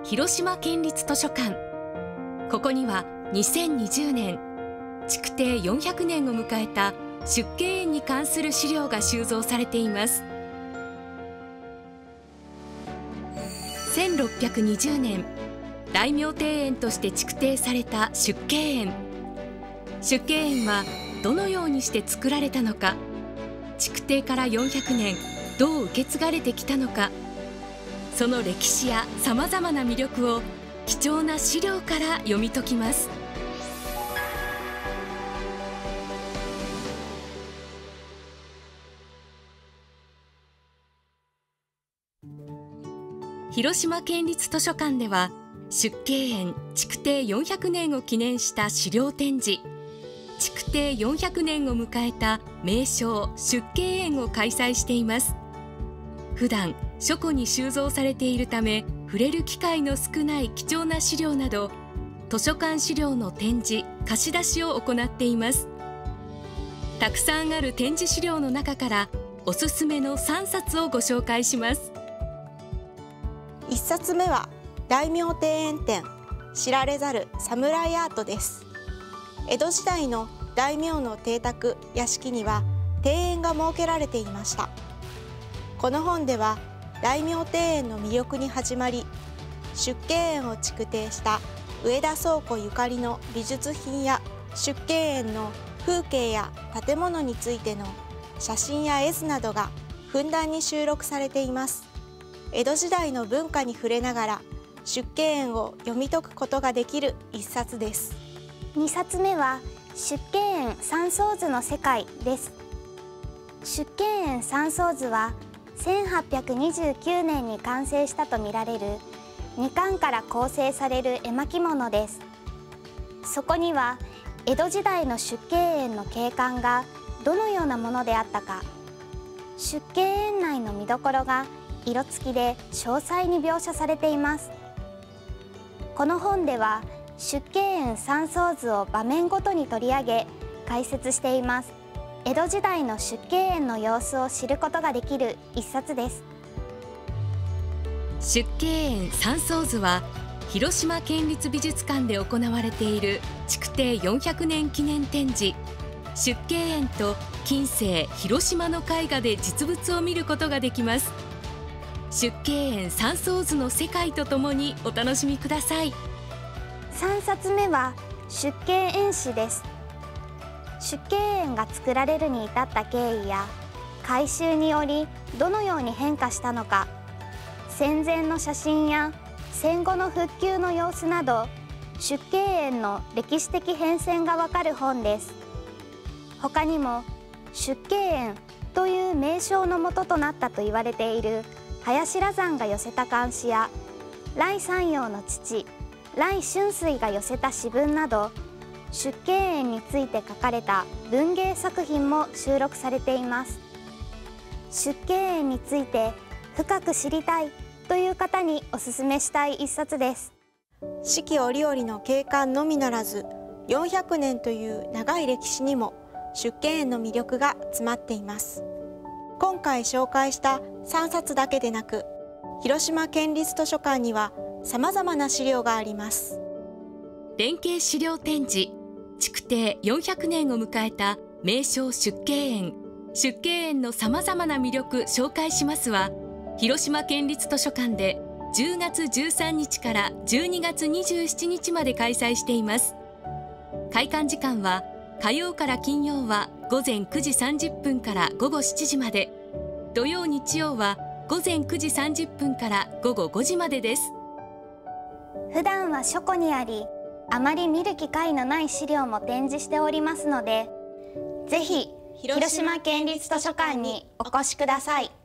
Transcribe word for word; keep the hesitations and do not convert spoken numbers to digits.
広島県立図書館。ここにはにせんにじゅうねん築堤よんひゃくねんを迎えた縮景園に関する資料が収蔵されています。せんろっぴゃくにじゅうねん大名庭園として築堤された縮景園。縮景園はどのようにして作られたのか、築堤からよんひゃくねんどう受け継がれてきたのか、その歴史やさまざまな魅力を貴重な資料から読み解きます。広島県立図書館では縮景園築堤よんひゃくねんを記念した資料展示、築堤よんひゃくねんを迎えた名勝縮景園を開催しています。普段書庫に収蔵されているため触れる機会の少ない貴重な資料など、図書館資料の展示貸し出しを行っています。たくさんある展示資料の中からおすすめのさんさつをご紹介します。 いっさつめは大名庭園展知られざる侍アートです。江戸時代の大名の邸宅屋敷には庭園が設けられていました。この本では大名庭園の魅力に始まり、縮景園を築堤した上田倉庫ゆかりの美術品や縮景園の風景や建物についての写真や絵図などがふんだんに収録されています。江戸時代の文化に触れながら縮景園を読み解くことができる一冊です。 にさつめは縮景園三層図の世界です。縮景園三層図はせんはっぴゃくにじゅうきゅうねんに完成したとみられるにかんから構成される絵巻物です。そこには江戸時代の縮景園の景観がどのようなものであったか、縮景園内の見どころが色付きで詳細に描写されています。この本では縮景園三層図を場面ごとに取り上げ解説しています。江戸時代の縮景園の様子を知ることができる一冊です。 縮景園三層図は広島県立美術館で行われている築堤よんひゃくねん記念展示、縮景園と近世広島の絵画で実物を見ることができます。縮景園三層図の世界とともにお楽しみください。 さんさつめは縮景園史です。縮景園が作られるに至った経緯や改修によりどのように変化したのか、戦前の写真や戦後の復旧の様子など縮景園の歴史的変遷がわかる本です。他にも縮景園という名称の元となったと言われている林羅山が寄せた漢詩や頼山陽の父頼春水が寄せた詩文など縮景園について書かれた文芸作品も収録されています。縮景園について深く知りたいという方におすすめしたい一冊です。 四季折々の景観のみならずよんひゃくねんという長い歴史にも縮景園の魅力が詰まっています。今回紹介したさんさつだけでなく、広島県立図書館にはさまざまな資料があります。 連携資料展示、築堤よんひゃくねんを迎えた名勝縮景園、縮景園のさまざまな魅力紹介しますは、広島県立図書館でじゅうがつじゅうさんにちからじゅうにがつにじゅうしちにちまで開催しています。開館時間は火曜から金曜はごぜんくじさんじゅっぷんからごごしちじまで、土曜日曜はごぜんくじさんじゅっぷんからごごごじまでです。 普段は書庫にあり、あまり見る機会のない資料も展示しておりますので、ぜひ広島県立図書館にお越しください。